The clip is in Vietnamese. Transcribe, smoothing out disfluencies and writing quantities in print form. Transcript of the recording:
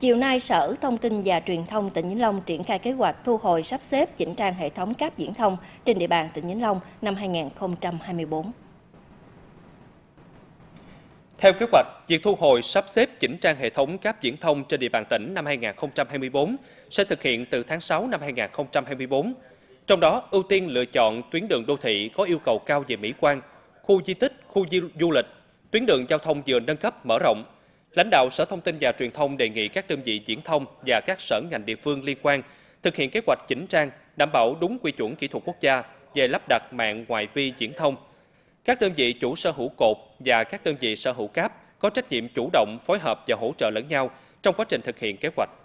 Chiều nay, Sở Thông tin và Truyền thông tỉnh Vĩnh Long triển khai kế hoạch thu hồi sắp xếp chỉnh trang hệ thống cáp viễn thông trên địa bàn tỉnh Vĩnh Long năm 2024. Theo kế hoạch, việc thu hồi sắp xếp chỉnh trang hệ thống cáp viễn thông trên địa bàn tỉnh năm 2024 sẽ thực hiện từ tháng 6 năm 2024. Trong đó, ưu tiên lựa chọn tuyến đường đô thị có yêu cầu cao về mỹ quan, khu di tích, khu du lịch, tuyến đường giao thông vừa nâng cấp mở rộng. Lãnh đạo Sở Thông tin và Truyền thông đề nghị các đơn vị viễn thông và các sở ngành địa phương liên quan thực hiện kế hoạch chỉnh trang, đảm bảo đúng quy chuẩn kỹ thuật quốc gia về lắp đặt mạng ngoại vi viễn thông. Các đơn vị chủ sở hữu cột và các đơn vị sở hữu cáp có trách nhiệm chủ động phối hợp và hỗ trợ lẫn nhau trong quá trình thực hiện kế hoạch.